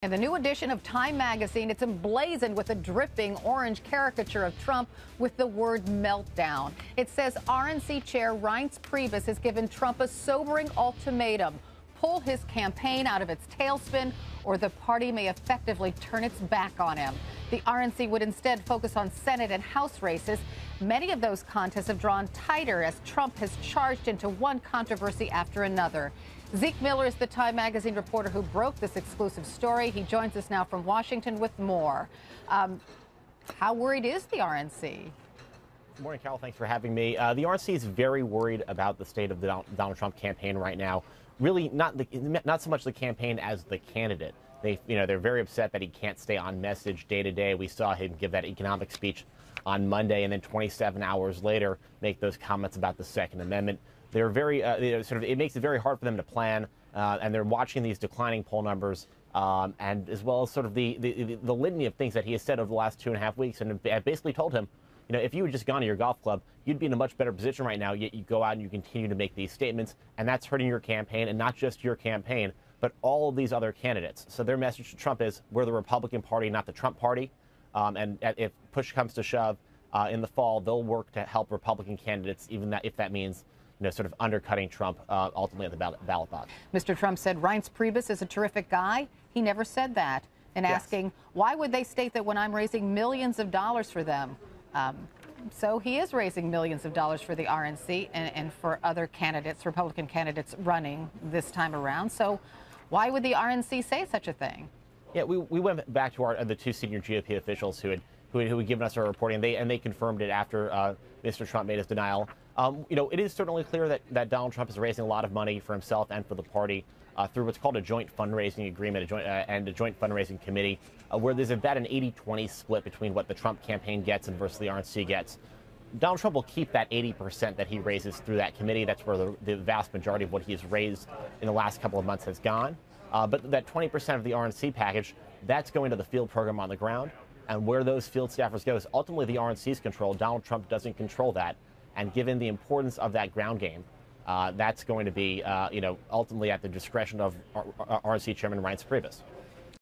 In the new edition of Time magazine, it's emblazoned with a dripping orange caricature of Trump with the word meltdown. It says RNC Chair Reince Priebus has given Trump a sobering ultimatum: pull his campaign out of its tailspin, or the party may effectively turn its back on him. The RNC would instead focus on Senate and House races. Many of those contests have drawn tighter as Trump has charged into one controversy after another. Zeke Miller is the Time magazine reporter who broke this exclusive story. He joins us now from Washington with more. How worried is the RNC? Good morning, Carol. Thanks for having me. The RNC is very worried about the state of the Donald Trump campaign right now. Really, not so much the campaign as the candidate. They're very upset that he can't stay on message day to day. We saw him give that economic speech on Monday, and then 27 hours later make those comments about the Second Amendment. They're very it makes it very hard for them to plan, and they're watching these declining poll numbers, and as well as sort of the litany of things that he has said over the last 2.5 weeks, and I basically told him, if you had just gone to your golf club, you'd be in a much better position right now. Yet you go out and you continue to make these statements, and that's hurting your campaign, and not just your campaign, but all of these other candidates. So their message to Trump is, we're the Republican Party, not the Trump Party. And if push comes to shove in the fall, they'll work to help Republican candidates, if that means sort of undercutting Trump ultimately at the ballot box. Mr. Trump said Reince Priebus is a terrific guy. He never said that. And asking, why would they state that when I'm raising millions of dollars for them? So he is raising millions of dollars for the RNC and for other candidates, Republican candidates running this time around. So why would the RNC say such a thing? Yeah, we went back to the two senior GOP officials who had given us our reporting, and they confirmed it after Mr. Trump made his denial. It is certainly clear that Donald Trump is raising a lot of money for himself and for the party through what's called a joint fundraising agreement, and a joint fundraising committee, where there's about an 80-20 split between what the Trump campaign gets and versus the RNC gets. Donald Trump will keep that 80% that he raises through that committee. That's where the vast majority of what he has raised in the last couple of months has gone. But that 20% of the RNC package, that's going to the field program on the ground. And where those field staffers go is ultimately the RNC's control. Donald Trump doesn't control that. And given the importance of that ground game, that's going to be, ultimately at the discretion of RNC Chairman Reince Priebus.